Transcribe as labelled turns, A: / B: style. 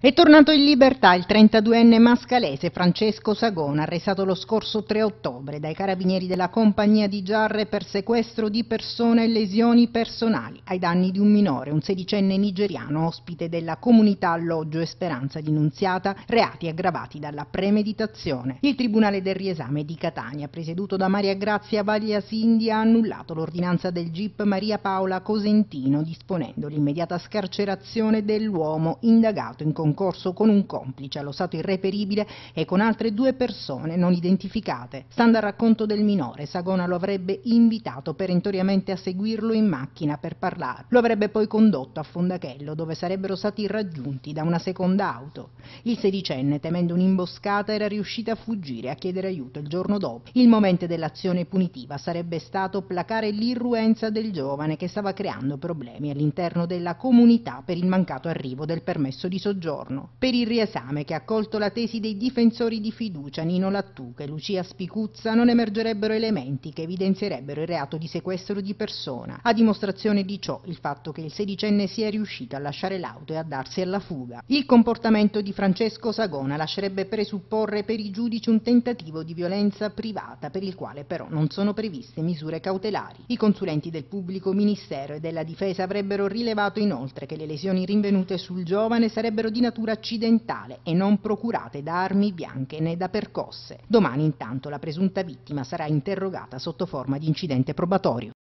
A: È tornato in libertà il 32enne mascalese Francesco Sagona, arrestato lo scorso 3 ottobre dai carabinieri della compagnia di Giarre per sequestro di persona e lesioni personali ai danni di un minore, un sedicenne nigeriano ospite della comunità Alloggio e Speranza di Nunziata, reati aggravati dalla premeditazione. Il Tribunale del Riesame di Catania, presieduto da Maria Grazia Vagliasindi, ha annullato l'ordinanza del GIP Maria Paola Cosentino, disponendo l'immediata scarcerazione dell'uomo indagato in concorso con un complice allo stato irreperibile e con altre 2 persone non identificate. Stando al racconto del minore, Sagona lo avrebbe invitato perentoriamente a seguirlo in macchina per parlare. Lo avrebbe poi condotto a Fondachello, dove sarebbero stati raggiunti da una seconda auto. Il sedicenne, temendo un'imboscata, era riuscito a fuggire e a chiedere aiuto il giorno dopo. Il movente dell'azione punitiva sarebbe stato placare l'irruenza del giovane che stava creando problemi all'interno della comunità per il mancato arrivo del permesso di soggiorno. Per il riesame, che ha accolto la tesi dei difensori di fiducia Nino Lattuca e Lucia Spicuzza, non emergerebbero elementi che evidenzierebbero il reato di sequestro di persona. A dimostrazione di ciò il fatto che il sedicenne sia riuscito a lasciare l'auto e a darsi alla fuga. Il comportamento di Francesco Sagona lascerebbe presupporre per i giudici un tentativo di violenza privata, per il quale però non sono previste misure cautelari. I consulenti del pubblico ministero e della difesa avrebbero rilevato inoltre che le lesioni rinvenute sul giovane sarebbero di natura accidentale e non procurate da armi bianche né da percosse. Domani intanto la presunta vittima sarà interrogata sotto forma di incidente probatorio.